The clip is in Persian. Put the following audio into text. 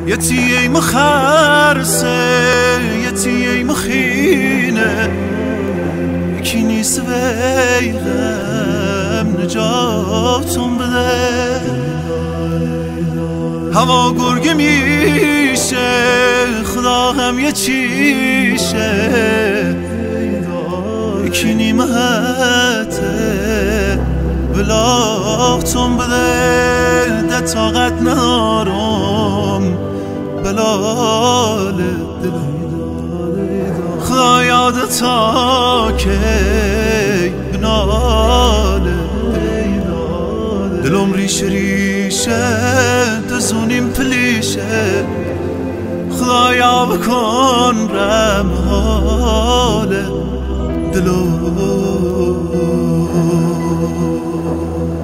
يتي مخرسه يتي مخينه كيني سويغم نجاتم بده هوا گرگ میشه خدا هم یه چیشه کینی مهته بلاغتم بده ده طاقت نارم بلال دل خدا یادتا که بناله دلم ریش ریشه دزونیم پلیشه خدایا بکن رمحال دلو